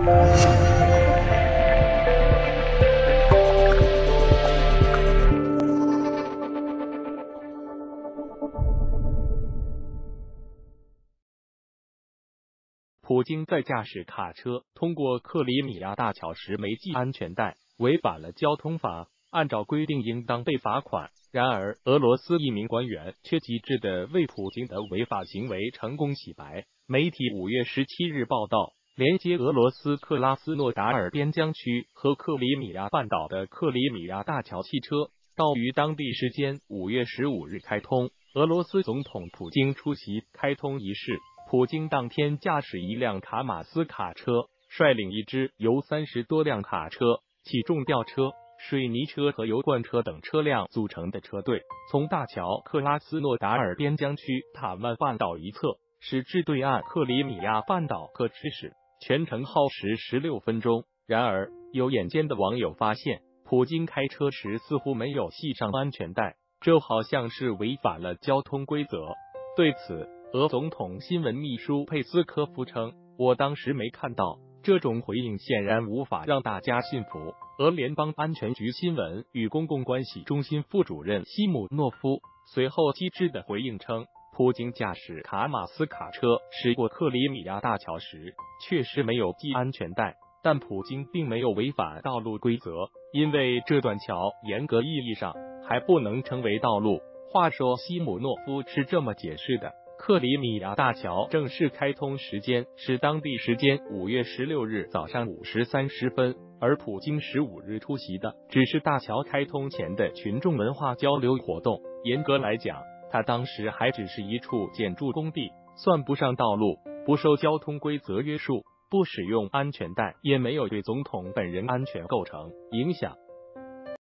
普京在驾驶卡车通过克里米亚大桥时没系安全带，违反了交通法，按照规定应当被罚款。然而，俄罗斯一名官员却机智地为普京的违法行为成功洗白。媒体5月17日报道，连接俄罗斯克拉斯诺达尔边疆区和克里米亚半岛的克里米亚大桥汽车到于当地时间5月15日开通。俄罗斯总统普京出席开通仪式。普京当天驾驶一辆卡马斯卡车，率领一支由30多辆卡车、起重吊车、水泥车和油罐车等车辆组成的车队，从大桥克拉斯诺达尔边疆区塔曼半岛一侧驶至对岸克里米亚半岛可指使，全程耗时16分钟。然而，有眼尖的网友发现，普京开车时似乎没有系上安全带，这好像是违反了交通规则。对此，俄总统新闻秘书佩斯科夫称：“我当时没看到。”这种回应显然无法让大家信服。俄联邦安全局新闻与公共关系中心副主任西姆诺夫随后机智地回应称，普京驾驶卡马斯卡车驶过克里米亚大桥时确实没有系安全带，但普京并没有违反道路规则，因为这段桥严格意义上还不能称为道路。话说，西姆诺夫是这么解释的：克里米亚大桥正式开通时间是当地时间5月16日早上5时30分，而普京15日出席的只是大桥开通前的群众文化交流活动。严格来讲，他当时还只是一处建筑工地，算不上道路，不受交通规则约束，不使用安全带也没有对总统本人安全构成影响。